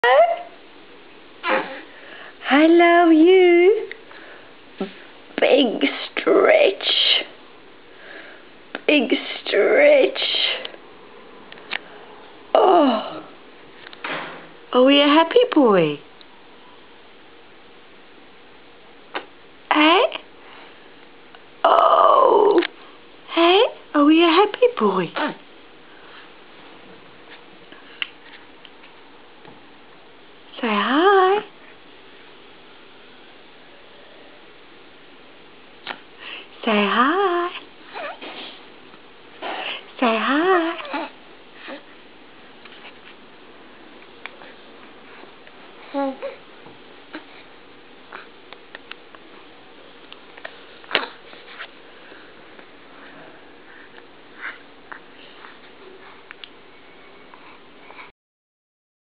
I love you. Big stretch. Big stretch. Oh. Are we a happy boy? Hey? Oh. Hey? Are we a happy boy? Say hi. Say hi. Say hi.